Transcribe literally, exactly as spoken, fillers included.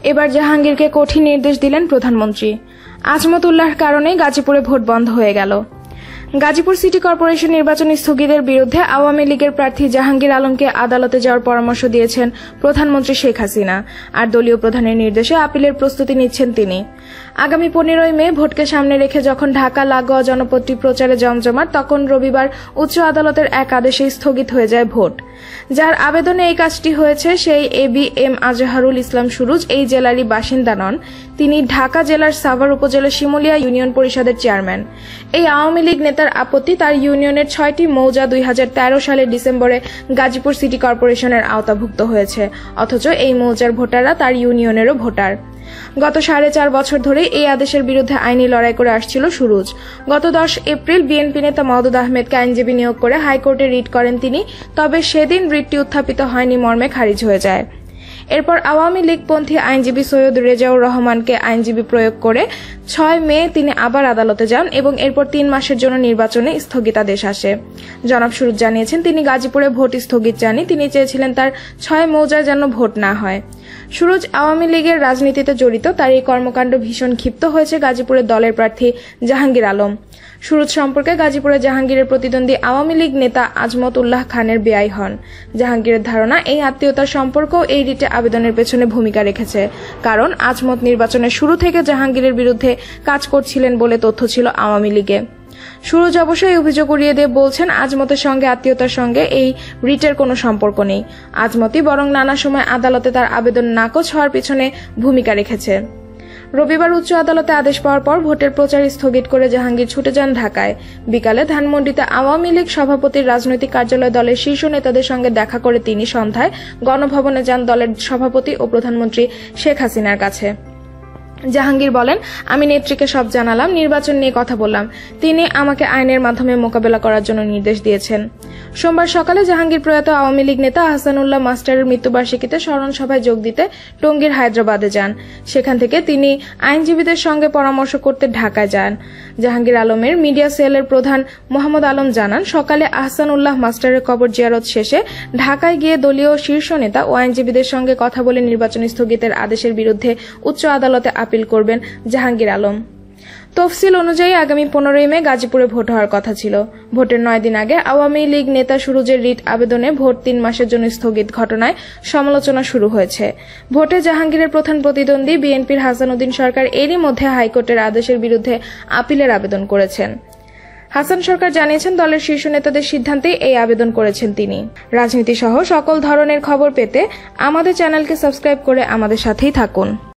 এবার জাহাঙ্গীরকে কঠিন নির্দেশ দিলেন প্রধানমন্ত্রী। আজমত উল্লাহর কারণে গাজীপুরে ভোট বন্ধ হয়ে গেল। গাজীপুর সিটি কর্পোরেশন নির্বাচন স্থগিতের বিরুদ্ধে আওয়ামী লীগের প্রার্থী জাহাঙ্গীর আলমকে আদালতে যাওয়ার পরামর্শ দিয়েছেন প্রধানমন্ত্রী শেখ হাসিনা। আর দলীয় প্রধানের নির্দেশে আপিলের প্রস্তুতি নিচ্ছেন তিনি। আগামী পনেরোই মে ভোটকে সামনে রেখে যখন ঢাকা লাগোয়া জনপদটি প্রচারে জমজমাট, তখন রবিবার উচ্চ আদালতের এক আদেশে স্থগিত হয়ে যায় ভোট। যার আবেদনে এই কাজটি হয়েছে সেই A B M Azharul Islam Suruj এই জেলারই বাসিন্দা নন। তিনি ঢাকা জেলার সাভার উপজেলার শিমুলিয়া ইউনিয়ন পরিষদের চেয়ারম্যান। এই আওয়ামী লীগ নেতার আপত্তি, তার ইউনিয়নের ছয়টি মৌজা দুই হাজার তেরো সালের ডিসেম্বরে গাজীপুর সিটি কর্পোরেশনের আওতাভুক্ত হয়েছে, অথচ এই মৌজার ভোটাররা তার ইউনিয়নেরও ভোটার। গত সাড়ে চার বছর ধরে এই আদেশের বিরুদ্ধে আইনি লড়াই করে আসছিল সুরুজ। গত দশ এপ্রিল বিএনপি নেতা মওদুদ আহমেদকে আইনজীবী নিয়োগ করে হাইকোর্টে রিট করেন তিনি, তবে সেদিন রিটটি উত্থাপিত হয়নি মর্মে খারিজ হয়ে যায়। এরপর আওয়ামী লীগপন্থী আইনজীবী সৈয়দ রেজাউর রহমানকে আইনজীবী প্রয়োগ করে ছয় মে তিনি আবার আদালতে যান এবং এরপর তিন মাসের জন্য নির্বাচনে স্থগিতাদেশ আসে। জনাব সুরুজ জানিয়েছেন, তিনি গাজীপুরে ভোট স্থগিত চাননি, তিনি চেয়েছিলেন তার ছয় মৌজায় যেন ভোট না হয়। সুরুজ আওয়ামী লীগের রাজনীতিতে জড়িত, তার এই কর্মকাণ্ড ভীষণ ক্ষিপ্ত হয়েছে গাজীপুরের দলের প্রার্থী জাহাঙ্গীর আলম। সুরুজ সম্পর্কে গাজীপুরে জাহাঙ্গীরের প্রতিদ্বন্দ্বী আওয়ামী লীগ নেতা আজমত উল্লাহ খানের বেয়াই হন। জাহাঙ্গীরের ধারণা, এই আত্মীয়তার সম্পর্ক এই রিটে আবেদনের পেছনে ভূমিকা রেখেছে, কারণ আজমত নির্বাচনের শুরু থেকে জাহাঙ্গীরের বিরুদ্ধে কাজ করছিলেন বলে তথ্য ছিল আওয়ামী লীগে। সুরুজ অবশ্যই অভিযোগ উড়িয়ে দিয়ে বলছেন, আজমতের সঙ্গে আত্মীয়তার সঙ্গে এই রিটের কোনো সম্পর্ক নেই। আজমতই বরং নানা সময় আদালতে তার আবেদন নাকচ হওয়ার পিছনে ভূমিকা রেখেছে। রবিবার উচ্চ আদালতে আদেশ পাওয়ার পর ভোটের প্রচার স্থগিত করে জাহাঙ্গীর ছুটে যান ঢাকায়। বিকালে ধানমন্ডিতে আওয়ামী লীগ সভাপতির রাজনৈতিক কার্যালয়ে দলের শীর্ষ নেতাদের সঙ্গে দেখা করে তিনি সন্ধ্যায় গণভবনে যান দলের সভাপতি ও প্রধানমন্ত্রী শেখ হাসিনার কাছে। জাহাঙ্গীর বলেন, আমি নেত্রীকে সব জানালাম, নির্বাচন নিয়ে কথা বললাম, তিনি আমাকে আইনের মাধ্যমে মোকাবেলা করার জন্য নির্দেশ দিয়েছেন। সোমবার সকালে জাহাঙ্গীর প্রয়াত আওয়ামী লীগ নেতা আহসানুল্লাহ মাস্টারের মৃত্যুবার্ষিকীতে স্মরণ সভায় যোগ দিতে টঙ্গীর হায়দ্রাবাদে যান। সেখান থেকে তিনি আইনজীবীদের সঙ্গে পরামর্শ করতে ঢাকায় যান। জাহাঙ্গীর আলমের মিডিয়া সেলের প্রধান মোহাম্মদ আলম জানান, সকালে আহসানুল্লাহ মাস্টারের কবর জিয়ারত শেষে ঢাকায় গিয়ে দলীয় শীর্ষ নেতা ও আইনজীবীদের সঙ্গে কথা বলে নির্বাচন স্থগিতের আদেশের বিরুদ্ধে উচ্চ আদালতে আপিল করবেন জাহাঙ্গীর আলম। তফসিল অনুযায়ী আগামী পনেরোই মে গাজীপুরে ভোট হওয়ার কথা ছিল। ভোটের নয় দিন আগে আওয়ামী লীগ নেতা সুরুজের রিট আবেদনে ভোট তিন মাসের জন্য স্থগিত ঘটনায় সমালোচনা শুরু হয়েছে। ভোটে জাহাঙ্গীরের প্রধান প্রতিদ্বন্দ্বী বিএনপির হাসানুদ্দিন সরকার এরই মধ্যে হাইকোর্টের আদেশের বিরুদ্ধে আপিলের আবেদন করেছেন। হাসান সরকার জানিয়েছেন, দলের শীর্ষ নেতাদের সিদ্ধান্তেই এই আবেদন করেছেন তিনি। রাজনীতি সহ সকল ধরনের খবর পেতে আমাদের চ্যানেলকে সাবস্ক্রাইব করে আমাদের সাথেই থাকুন।